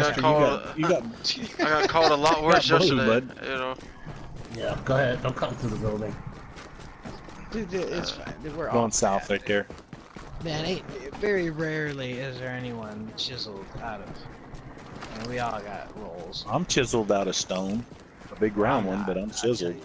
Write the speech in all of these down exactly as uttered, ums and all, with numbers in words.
got called. You got, you got, I got called a lot worse yesterday. Bud. You know. Yeah, go ahead. Don't come to the building. Dude, it's fine. We're going all south right there. Man, ain't, very rarely is there anyone chiseled out of. I mean, we all got rolls. I'm chiseled out of stone. A big round one, but I'm chiseled.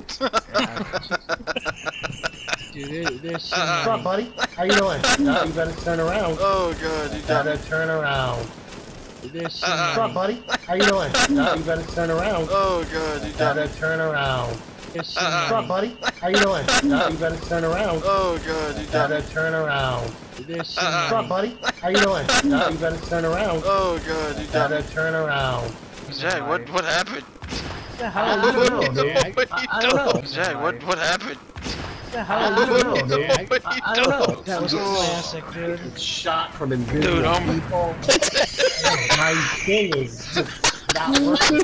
Dude, there, there's so What's many. up, buddy? How you doing? No, you better turn around. Oh god, you You better turn around. There's so What's many. up, buddy? How you doing? No, you better turn around. Oh god, you You better turn around. There's so What's up, many. buddy? How you doing? No, you better turn around. Oh god, you You better turn around. There's so What's many. up, buddy? How you doing? No, you better turn around. Oh god, you You better turn around. Jack, what what happened? What the hell I are don't you know, doing, man. man? I, I, I don't know. Jack, what what happened? What the hell I are you don't doing, know, man. man? What I, are you I don't know. That was classic, dude. Shot from invisible Dude, I'm- people. My thing is just not working.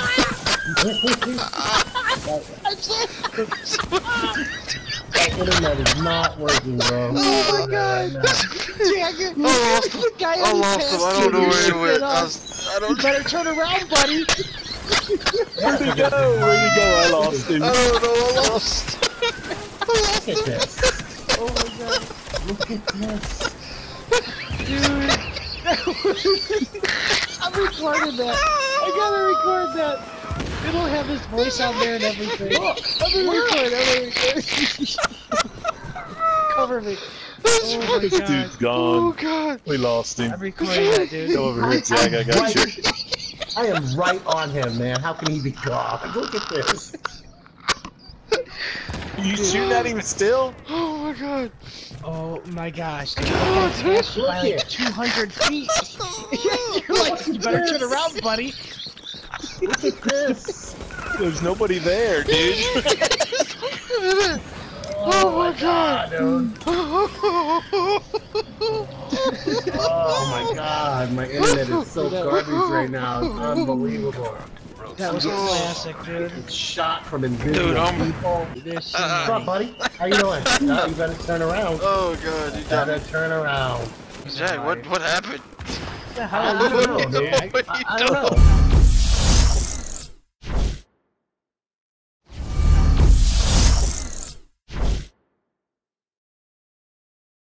That internet is not working, bro. Oh my god! Jack, I lost him. the guy I on lost him. I don't know where he went. I, was, I You don't. better turn around, buddy. Where'd he go? Where'd he go? I lost him. I don't know. I lost. Look at this. Oh my god. Look at this. Dude. I'm recording that. I gotta record that. It'll have his voice on there and everything. I'm gonna record. I'm gonna record. Cover me. Oh my This god. dude's gone. Oh god. We lost him. I'm recording that, dude. Go over here, Jack. I got you. I am right on him, man. How can he be gone? Look at this. You shooting at him still? Oh my god. Oh my gosh, dude. God, I passed you by like two hundred feet. You're like, you better turn around, buddy. Look at this. There's nobody there, dude. Oh my god, dude. Oh my god, my internet is so garbage right now. It's unbelievable. That was a classic, dude. It's shot from invisible Dude, I'm- people. There's so What's many. up, buddy? How you doing? No, you better turn around. Oh god, you You better turn around. Jack, what what happened? What the hell I are you don't know, doing, man. man? I, I don't know.